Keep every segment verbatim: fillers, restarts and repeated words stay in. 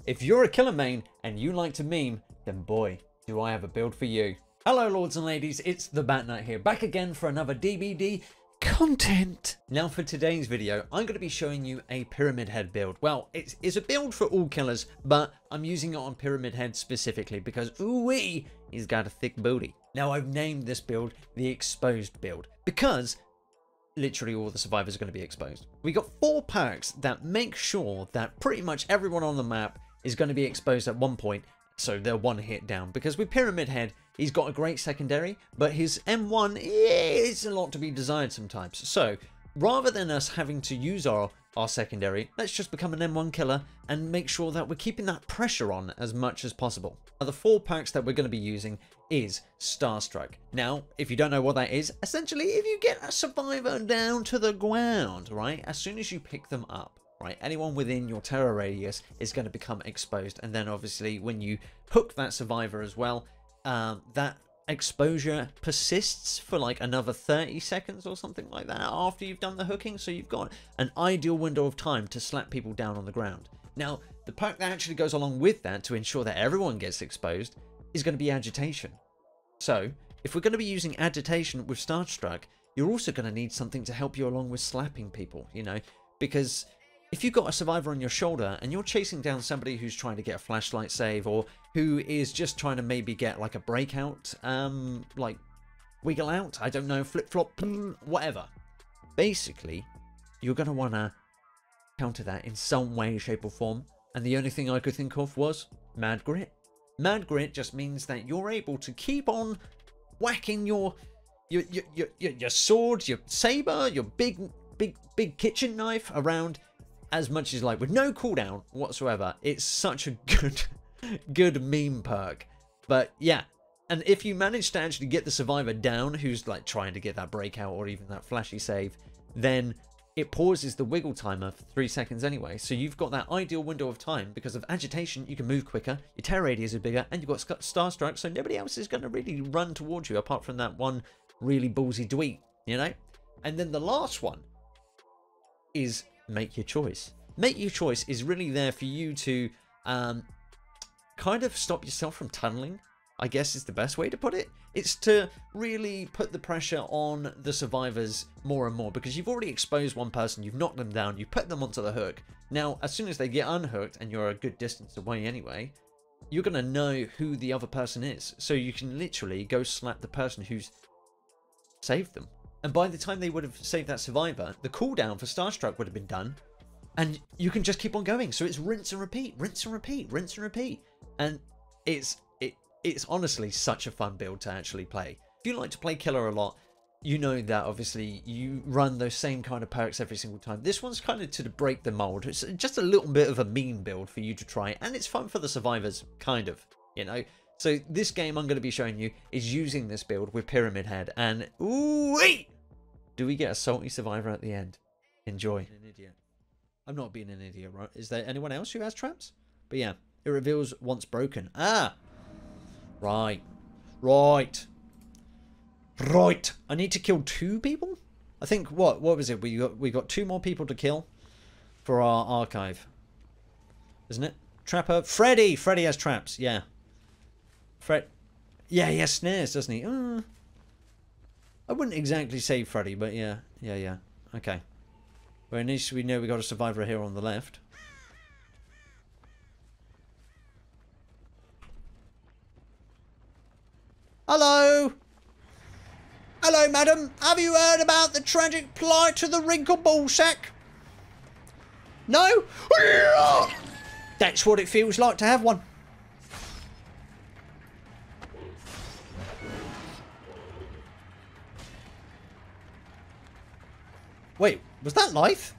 if you're a killer main and you like to meme, then boy, do I have a build for you. Hello lords and ladies, it's the Bat Knight here, back again for another D B D content. Now for today's video, I'm going to be showing you a pyramid head build. Well, it's, it's a build for all killers, but I'm using it on pyramid head specifically because ooh-wee, he's got a thick booty. Now I've named this build the exposed build because literally all the survivors are going to be exposed. We got four perks that make sure that pretty much everyone on the map is going to be exposed at one point, so they're one hit down. Because with pyramid head, he's got a great secondary, but his M one is a lot to be desired sometimes. So rather than us having to use our, our secondary, let's just become an M one killer and make sure that we're keeping that pressure on as much as possible. Now, the four perks that we're going to be using is starstruck. Now, if you don't know what that is, essentially if you get a survivor down to the ground, right, as soon as you pick them up, right, anyone within your terror radius is going to become exposed. And then obviously when you hook that survivor as well, um, that exposure persists for like another thirty seconds or something like that after you've done the hooking. So you've got an ideal window of time to slap people down on the ground. Now, the perk that actually goes along with that to ensure that everyone gets exposed is going to be agitation. So if we're going to be using agitation with starstruck, you're also going to need something to help you along with slapping people, you know, because if you've got a survivor on your shoulder and you're chasing down somebody who's trying to get a flashlight save or who is just trying to maybe get like a breakout, um, like wiggle out, I don't know, flip flop, whatever. Basically, you're going to want to counter that in some way, shape or form. And the only thing I could think of was mad grit. Mad grit just means that you're able to keep on whacking your your your your, your, your sword, your saber, your big big big kitchen knife around as much as like with no cooldown whatsoever. It's such a good good meme perk. But yeah, and if you manage to actually get the survivor down who's like trying to get that breakout or even that flashy save, then it pauses the wiggle timer for three seconds anyway. So you've got that ideal window of time because of agitation. You can move quicker, your terror radius is bigger, and you've got starstruck, so nobody else is going to really run towards you apart from that one really ballsy dweet, you know? And then the last one is make your choice. Make your choice is really there for you to um, kind of stop yourself from tunneling, I guess is the best way to put it. It's to really put the pressure on the survivors more and more because you've already exposed one person, you've knocked them down, you put them onto the hook. Now, as soon as they get unhooked and you're a good distance away anyway, you're going to know who the other person is. So you can literally go slap the person who's saved them. And by the time they would have saved that survivor, the cooldown for starstruck would have been done. And you can just keep on going. So it's rinse and repeat, rinse and repeat, rinse and repeat. And it's it it's honestly such a fun build to actually play. If you like to play killer a lot, you know that obviously you run those same kind of perks every single time. This one's kind of to break the mold. It's just a little bit of a mean build for you to try. And it's fun for the survivors, kind of, you know. So this game I'm going to be showing you is using this build with pyramid head. And ooh-wee! Do we get a salty survivor at the end? Enjoy. An idiot. I'm not being an idiot, right? Is there anyone else who has traps? But yeah, it reveals once broken. Ah! Right. Right. Right. I need to kill two people? I think, what? What was it? We got, we got two more people to kill for our archive. Isn't it? Trapper. Freddy! Freddy has traps. Yeah. Fred. Yeah, he has snares, doesn't he? Uh, I wouldn't exactly say Freddy, but yeah. Yeah, yeah. Okay. Well, at least we know we got a survivor here on the left. Hello! Hello, madam. Have you heard about the tragic plight of the wrinkle ball sack? No? That's what it feels like to have one. Wait, was that life?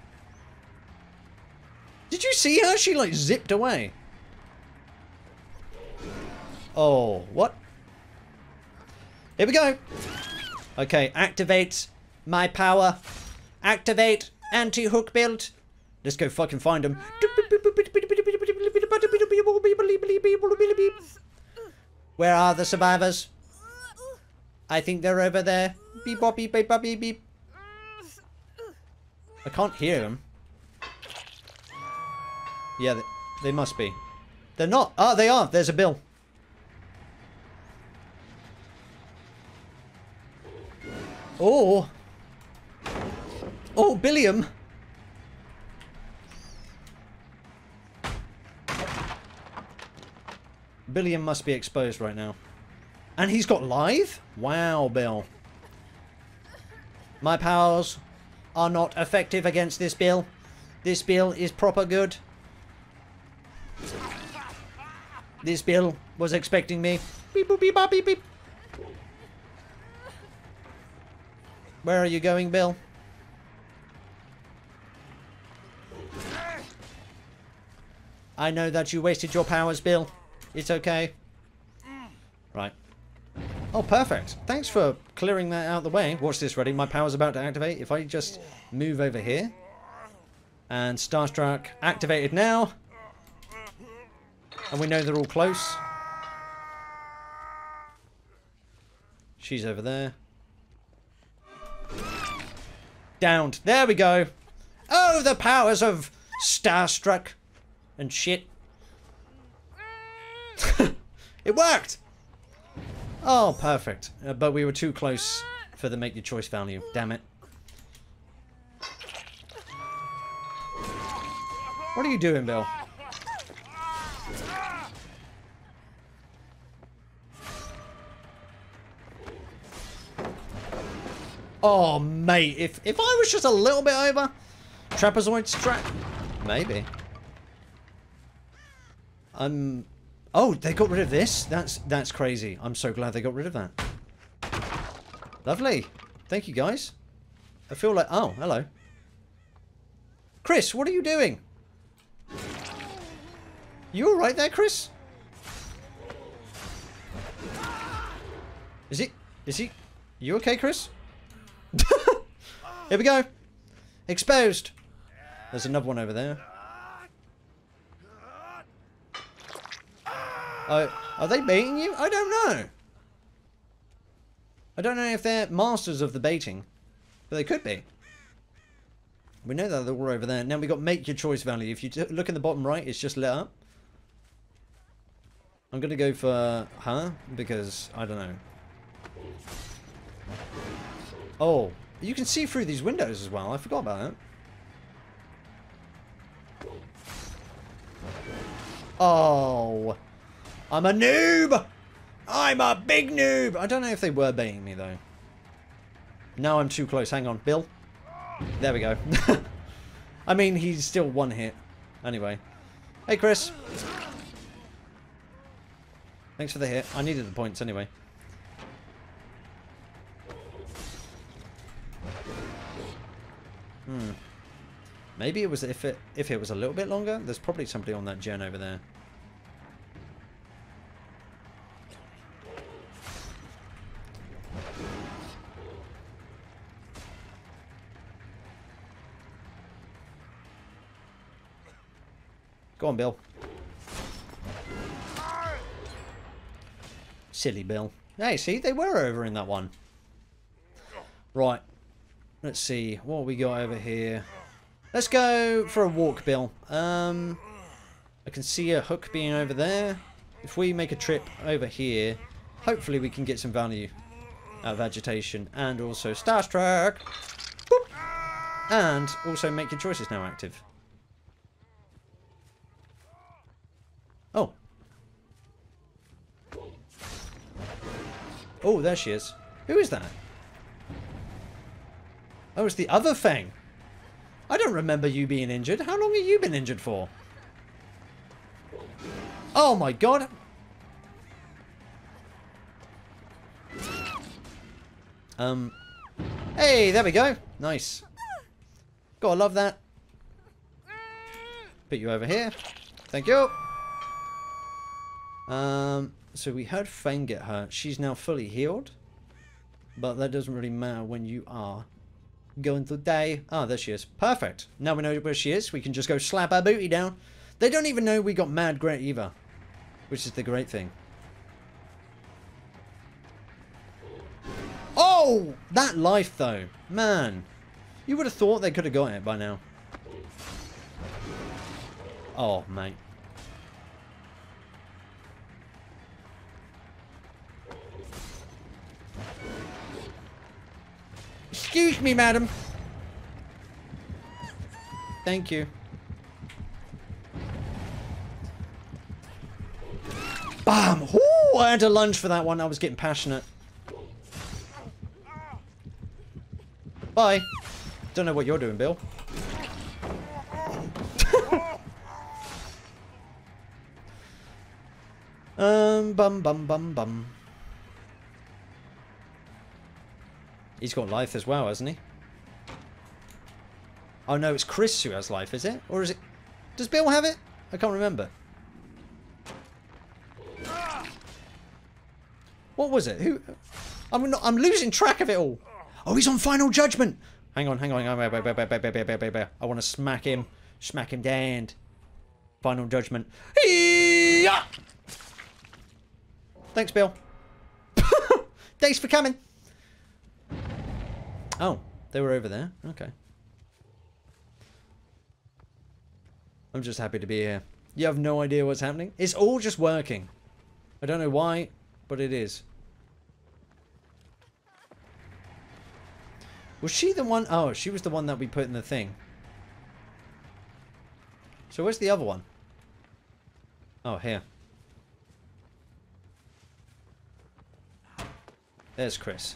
Did you see her? She like zipped away. Oh, what? Here we go. Okay, activate my power. Activate anti-hook build. Let's go fucking find him. Where are the survivors? I think they're over there. Beep bop beep beep bop beep beep. I can't hear them. Yeah, They must be. They're not. Ah, they are. There's a Bill. Oh. Oh, Billiam. Billiam must be exposed right now. And he's got live? Wow, Bill. My powers are not effective against this Bill. This Bill is proper good. This Bill was expecting me. Beep, boop, beep, bop, beep, beep. Where are you going, Bill? I know that you wasted your powers, Bill. It's okay. Right. Oh, perfect. Thanks for clearing that out of the way. Watch this, ready? My power's about to activate. If I just move over here. And starstruck activated now. And we know they're all close. She's over there. Downed. There we go. Oh, the powers of starstruck and shit. It worked. Oh, perfect. Uh, but we were too close for the make your choice value. Damn it. What are you doing, Bill? Oh, mate. If, if I was just a little bit over, trapezoid strap, maybe. I'm... Oh, they got rid of this? That's that's crazy. I'm so glad they got rid of that. Lovely. Thank you, guys. I feel like... Oh, hello. Chris, what are you doing? You alright there, Chris? Is he... Is he... You okay, Chris? Here we go. Exposed. There's another one over there. Uh, are they baiting you? I don't know. I don't know if they're masters of the baiting. But they could be. We know that they're all over there. Now we got make your choice value. If you t look in the bottom right, it's just lit up. I'm going to go for her. Because, I don't know. Oh. You can see through these windows as well. I forgot about that. Oh. I'm a noob! I'm a big noob! I don't know if they were baiting me, though. No, I'm too close. Hang on. Bill? There we go. I mean, he's still one hit. Anyway. Hey, Chris. Thanks for the hit. I needed the points anyway. Hmm. Maybe it was if it if it was a little bit longer. There's probably somebody on that gen over there. Go on, Bill. Silly Bill. Hey, see, they were over in that one. Right. Let's see. What we got over here? Let's go for a walk, Bill. Um, I can see a hook being over there. If we make a trip over here, hopefully we can get some value out of agitation. And also starstruck. Boop. And also make your choices now active. Oh. Oh, there she is. Who is that? Oh, it's the other thing. I don't remember you being injured. How long have you been injured for? Oh my god. Um. Hey, there we go. Nice. Gotta love that. Put you over here. Thank you. Um, so we heard Fane get hurt. She's now fully healed. But that doesn't really matter when you are going to die. Ah, there she is. Perfect. Now we know where she is. We can just go slap our booty down. They don't even know we got mad great either. Which is the great thing. Oh! That life though. Man. You would have thought they could have got it by now. Oh, mate. Excuse me, madam. Thank you. Bam! Ooh, I had to lunge for that one. I was getting passionate. Bye. Don't know what you're doing, Bill. um, bum, bum, bum, bum. He's got life as well, hasn't he? Oh no, it's Chris who has life, is it? Or is it... Does Bill have it? I can't remember. What was it? Who? I'm not, I'm losing track of it all. Oh, he's on final judgment. Hang on, hang on, hang on. Wait, wait, wait, wait, wait, wait, wait, wait. I want to smack him. Smack him down. Final judgment. Hee-yah! Thanks, Bill. Thanks for coming. Oh, they were over there. Okay. I'm just happy to be here. You have no idea what's happening. It's all just working. I don't know why, but it is. Was she the one? Oh, she was the one that we put in the thing. So where's the other one? Oh, here. There's Chris.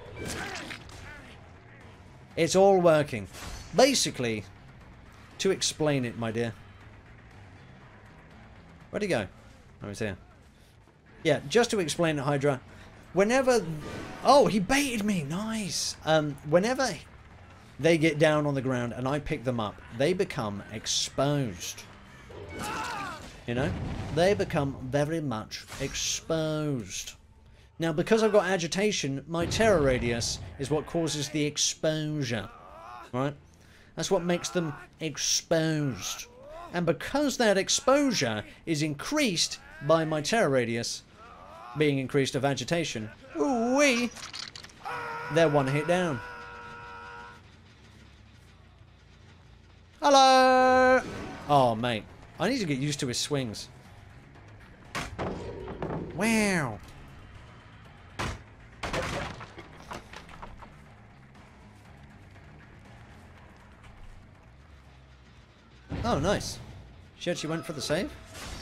It's all working. Basically, to explain it, my dear. Where'd he go? Oh, he's here. Yeah, just to explain it, Hydra. Whenever... Oh, he baited me. Nice. Um, whenever they get down on the ground and I pick them up, they become exposed. You know? They become very much exposed. Now, because I've got agitation, my terror radius is what causes the exposure. Right? That's what makes them exposed. And because that exposure is increased by my terror radius being increased of agitation, ooh-wee, they're one hit down. Hello! Oh, mate. I need to get used to his swings. Wow. Oh, nice. She actually went for the save.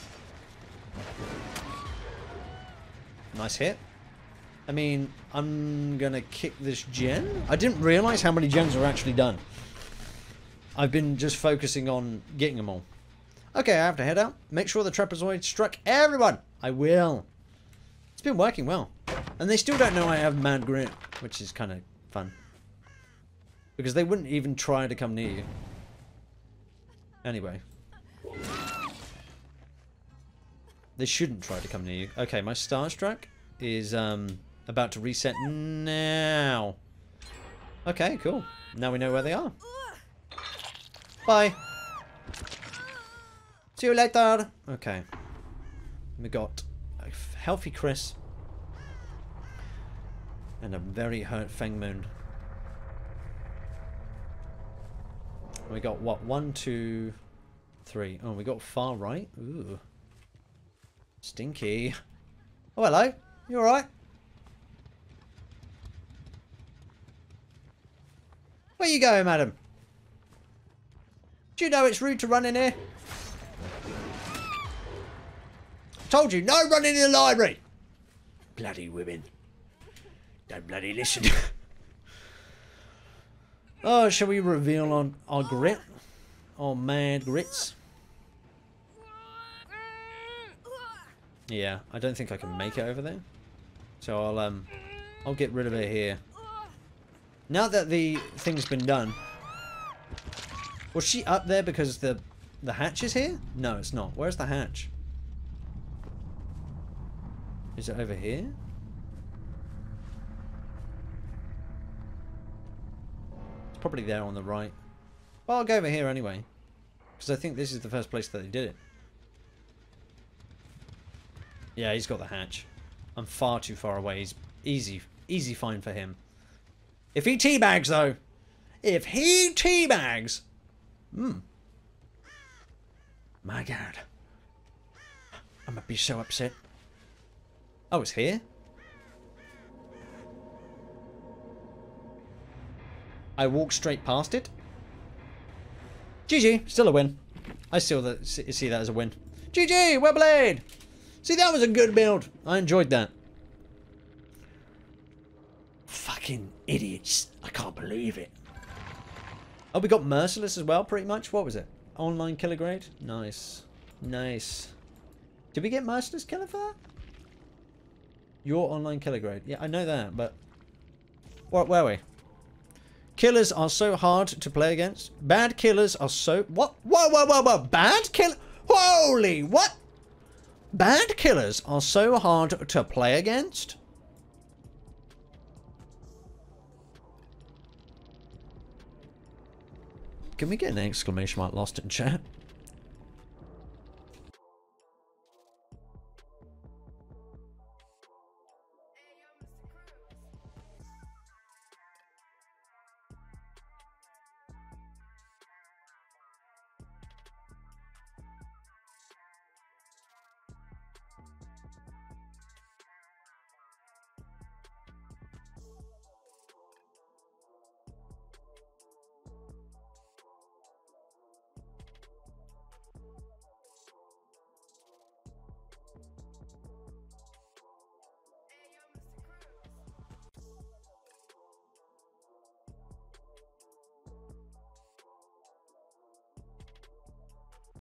Nice hit. I mean, I'm gonna kick this gen. I didn't realize how many gens are actually done. I've been just focusing on getting them all. Okay, I have to head out. Make sure the trapezoid struck everyone. I will. It's been working well. And they still don't know I have mad grit, which is kind of fun. Because they wouldn't even try to come near you. Anyway. They shouldn't try to come near you. Okay, my starstruck is um, about to reset now. Okay, cool. Now we know where they are. Bye. See you later. Okay. We got a healthy Chris. And a very hurt Feng Moon. We got what? One, two, three. Oh, we got far right. Ooh. Stinky. Oh, hello. You alright? Where you going, madam? Do you know it's rude to run in here? Told you, no running in the library. Bloody women. Don't bloody listen. Oh, shall we reveal on our grit? Our mad grits? Yeah, I don't think I can make it over there. So I'll um I'll get rid of it here. Now that the thing's been done. Was she up there because the the hatch is here? No, it's not. Where's the hatch? Is it over here? It's probably there on the right. Well, I'll go over here anyway. Because I think this is the first place that they did it. Yeah, he's got the hatch. I'm far too far away. He's easy, easy fine for him. If he teabags, though. If he teabags. Hmm. My God. I'm going to be so upset. Oh, it's here? I walked straight past it. G G, still a win. I still that, see that as a win. G G, well played. See, that was a good build. I enjoyed that. Fucking idiots. I can't believe it. Oh, we got Merciless as well, pretty much. What was it? Online killer grade? Nice. Nice. Did we get Merciless killer for that? Your online killer grade. Yeah, I know that, but... What were we? Killers are so hard to play against. Bad killers are so... What? Whoa, whoa, whoa, whoa. Bad kill... Holy... What? Bad killers are so hard to play against? Can we get an exclamation mark lost in chat?